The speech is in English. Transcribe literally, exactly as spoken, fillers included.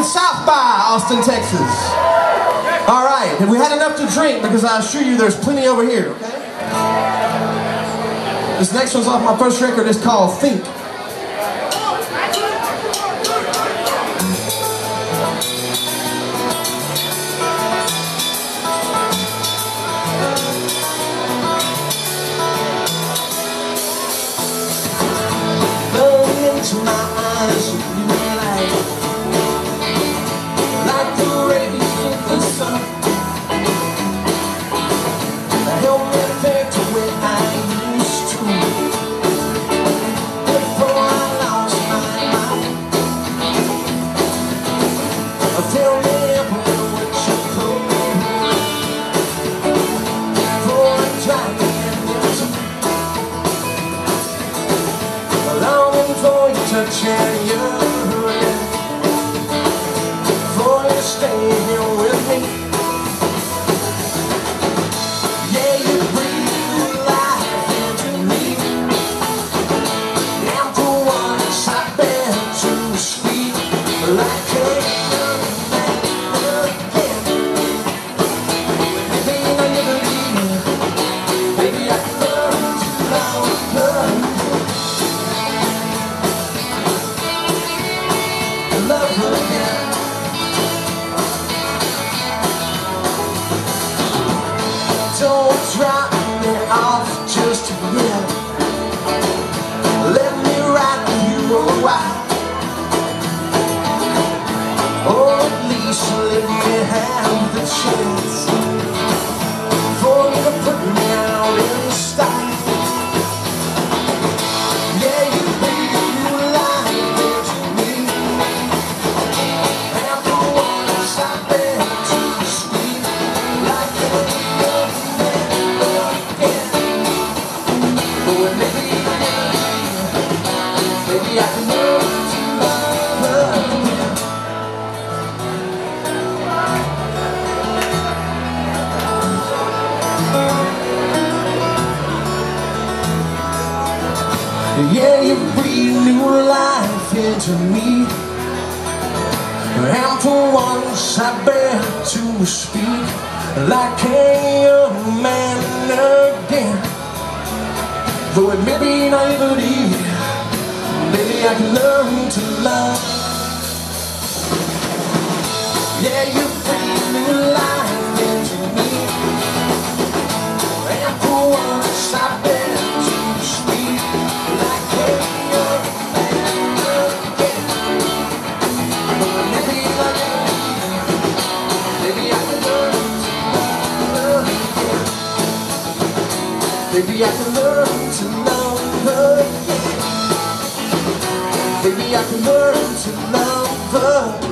South by Austin, Texas. All right, have we had enough to drink? Because I assure you there's plenty over here, okay? This next one's off my first record. It's called Think. Into my eyes, you light like the rays of the sun. Help me back to where I used to, before I lost my mind. Tell me everywhere what you put before I try to get into longing for you touching your hand, for you stay here with me. Yeah, you breathe life into me, and for once I've been too sweet, like a young man again. Baby, I never leave, baby, I love to love, love. Love again. Don't drop me off just yet. Let me ride you a while, or at least let me have the chance for you to put me out in style. Yeah, you breathe new life into me, and for once I bear to speak like a young man again. Though it may be naivety, maybe I can learn to love. Yeah, you breathe new life into me, and for once I bear to speak like a young man again. Though it may be naivety, maybe I can learn to love again. Maybe I can learn to love again. Maybe I can learn to love again.